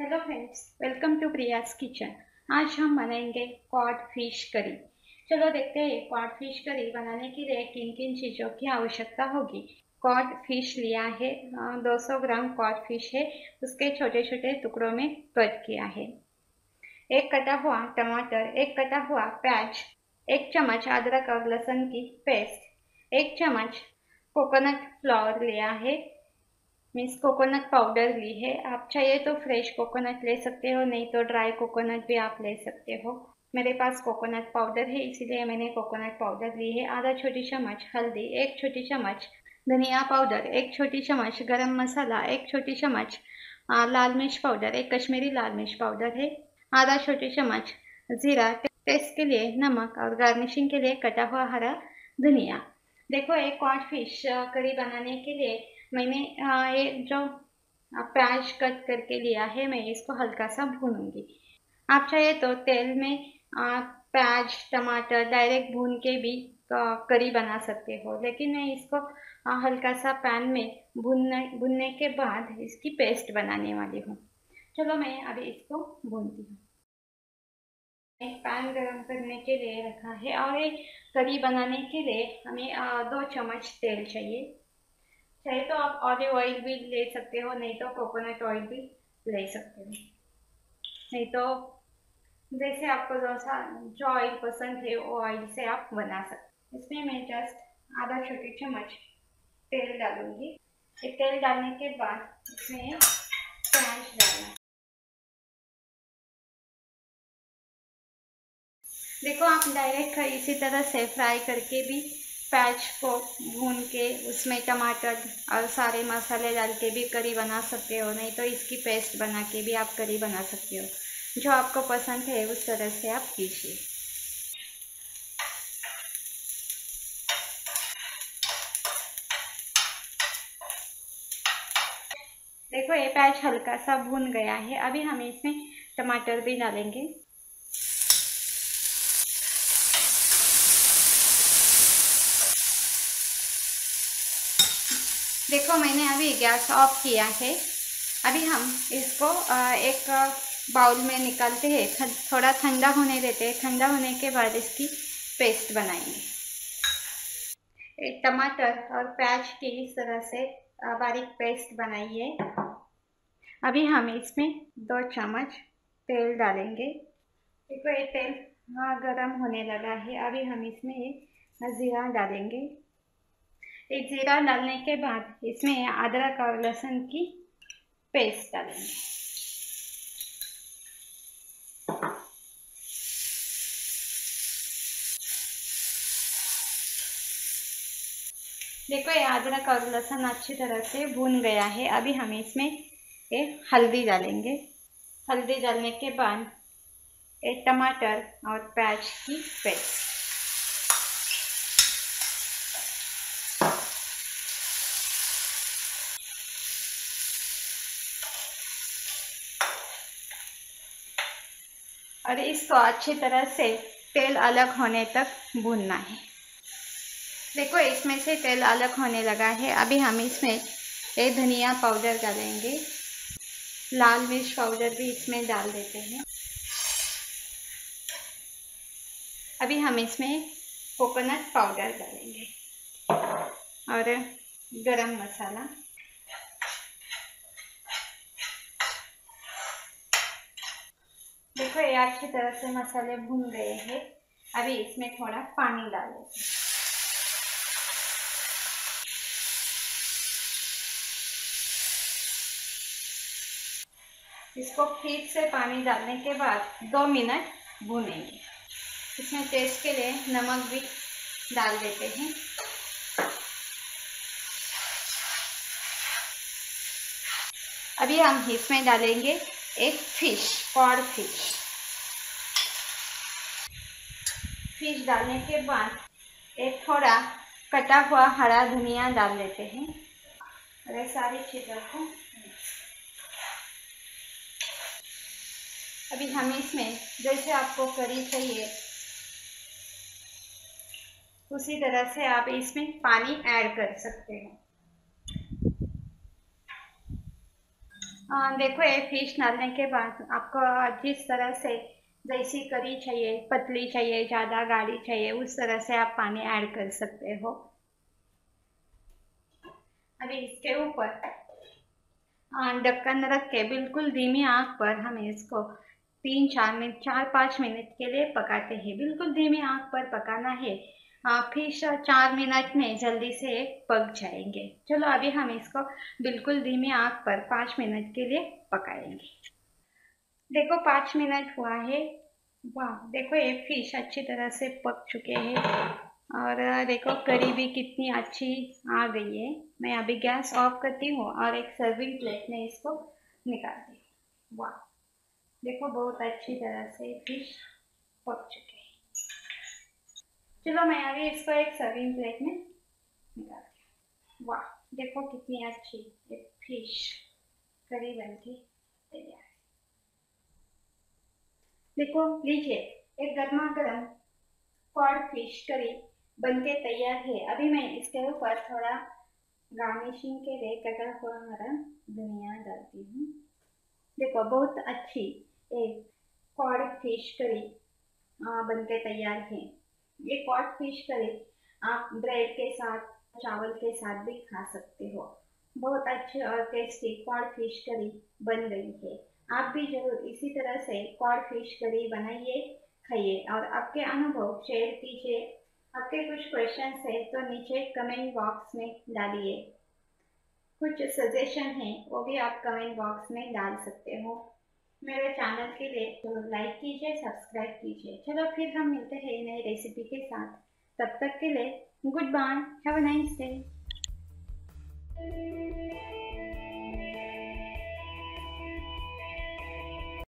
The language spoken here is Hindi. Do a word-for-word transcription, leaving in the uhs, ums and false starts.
Hello friends, welcome to Priya's kitchen. आज हम बनाएंगे कॉड फिश करी। चलो देखते हैं कॉड फिश करी बनाने के लिए किन किन चीज़ों की आवश्यकता होगी। कॉड फिश लिया है, दो सौ ग्राम कॉड फिश है, उसके छोटे छोटे टुकड़ों में कट किया है। एक कटा हुआ टमाटर, एक कटा हुआ प्याज, एक चम्मच अदरक और लहसुन की पेस्ट, एक चम्मच कोकोनट फ्लावर लिया है, मीन्स कोकोनट पाउडर ली है। आप चाहिए तो फ्रेश कोकोनट ले सकते हो, नहीं तो ड्राई कोकोनट भी आप ले सकते हो। मेरे पास कोकोनट पाउडर है इसीलिए मैंने कोकोनट पाउडर ली है। आधा छोटी चम्मच हल्दी, एक छोटी चम्मच धनिया पाउडर, एक छोटी चम्मच गरम मसाला, एक छोटी चम्मच लाल मिर्च पाउडर, एक कश्मीरी लाल मिर्च पाउडर है, आधा छोटी चम्मच जीरा, टेस्ट के लिए नमक और गार्निशिंग के लिए कटा हुआ हरा धनिया। देखो, एक कॉड फिश करी बनाने के लिए मैंने ये जो प्याज कट करके लिया है, मैं इसको हल्का सा भूनूंगी। आप चाहे तो तेल में प्याज टमाटर डायरेक्ट भून के भी करी बना सकते हो, लेकिन मैं इसको हल्का सा पैन में भूनने भूनने के बाद इसकी पेस्ट बनाने वाली हूँ। चलो मैं अभी इसको भूनती हूँ। एक पैन गरम करने के लिए रखा है और एक करी बनाने के लिए हमें दो चम्मच तेल चाहिए। चाहे तो आप ऑलिव ऑयल भी ले सकते हो, नहीं तो कोकोनट ऑयल भी ले सकते हो, नहीं तो जैसे आपको जो सा जो ऑयल पसंद है वो ऑयल से आप बना सकते। इसमें मैं जस्ट आधा छोटी चम्मच तेल डालूंगी। ये तेल डालने के बाद इसमें प्याज डालना। देखो, आप डायरेक्ट इसी तरह से फ्राई करके भी प्याज को भून के उसमें टमाटर और सारे मसाले डाल के भी करी बना सकते हो, नहीं तो इसकी पेस्ट बना के भी आप करी बना सकते हो। जो आपको पसंद है उस तरह से आप कीजिए। देखो, ये प्याज हल्का सा भून गया है। अभी हम इसमें टमाटर भी डालेंगे। देखो, मैंने अभी गैस ऑफ किया है। अभी हम इसको एक बाउल में निकालते हैं, थोड़ा ठंडा होने देते हैं। ठंडा होने के बाद इसकी पेस्ट बनाएंगे। एक टमाटर और प्याज की इस तरह से बारीक पेस्ट बनाइए। अभी हम इसमें दो चम्मच तेल डालेंगे। देखो, ये तेल हाँ गरम होने लगा है। अभी हम इसमें जीरा डालेंगे। एक जीरा डालने के बाद इसमें अदरक और लहसुन की पेस्ट डालेंगे। देखो, ये अदरक और लहसुन अच्छी तरह से भून गया है। अभी हम इसमें एक हल्दी डालेंगे। हल्दी डालने के बाद एक टमाटर और प्याज की पेस्ट। और इसको अच्छी तरह से तेल अलग होने तक भूनना है। देखो, इसमें से तेल अलग होने लगा है। अभी हम इसमें एक धनिया पाउडर डालेंगे। लाल मिर्च पाउडर भी इसमें डाल देते हैं। अभी हम इसमें कोकोनट पाउडर डालेंगे और गरम मसाला। देखो, ये अच्छी तरह से मसाले भून गए हैं। अभी इसमें थोड़ा पानी डालेंगे। इसको फिर से पानी डालने के बाद दो मिनट भूनेंगे। इसमें टेस्ट के लिए नमक भी डाल देते हैं। अभी हम इसमें डालेंगे एक फिश, कॉड फिश। फिश डालने के बाद एक थोड़ा कटा हुआ हरा धनिया डाल देते हैं और ये सारी चीज़ों को अभी हम इसमें जैसे आपको करी चाहिए उसी तरह से आप इसमें पानी ऐड कर सकते हो। आ, देखो ये फिश डालने के बाद आपको जिस तरह से जैसी करी चाहिए, पतली चाहिए, ज़्यादा गाढ़ी चाहिए, उस तरह से आप पानी ऐड कर सकते हो। अभी इसके ऊपर हाँ, ढक्कन रख के बिल्कुल धीमी आंच पर हम इसको तीन चार मिनट चार पाँच मिनट के लिए पकाते हैं। बिल्कुल धीमी आंच पर पकाना है। आ, फिश चार मिनट में जल्दी से पक जाएंगे। चलो अभी हम इसको बिल्कुल धीमी आंच पर पाँच मिनट के लिए पकाएंगे। देखो पाँच मिनट हुआ है। वाह, देखो ये फिश अच्छी तरह से पक चुके हैं और देखो करी भी कितनी अच्छी आ गई है। मैं अभी गैस ऑफ करती हूँ और एक सर्विंग प्लेट में इसको निकालती हूँ। वाह, देखो बहुत अच्छी तरह से फिश पक चुके हैं। चलो मैं अभी इसको एक सर्विंग प्लेट में निकालती हूँ। वाह, देखो कितनी अच्छी एक फिश करी बनके तैयार है। देखो लीजिए, एक गर्मा गर्म कॉड फिश करी बनके तैयार है। अभी मैं इसके ऊपर थोड़ा गार्निशिंग के लिए कटा हुआ हरा धनिया डालती हूँ। देखो बहुत अच्छी एक कॉड फिश करी बनके तैयार है। ये कॉड फिश करी आप ब्रेड के साथ, चावल के साथ भी खा सकते हो। बहुत अच्छी और टेस्टी कॉड फिश करी बन गई है। आप भी जरूर इसी तरह से कॉड फिश करी बनाइए, खाइए और आपके अनुभव शेयर कीजिए। आपके कुछ क्वेश्चन है तो नीचे कमेंट बॉक्स में डालिए। कुछ सजेशन है वो भी आप कमेंट बॉक्स में डाल सकते हो। मेरे चैनल के लिए तो लाइक कीजिए, सब्सक्राइब कीजिए। चलो फिर हम मिलते हैं नई रेसिपी के साथ। तब तक के लिए goodbye, have a nice day.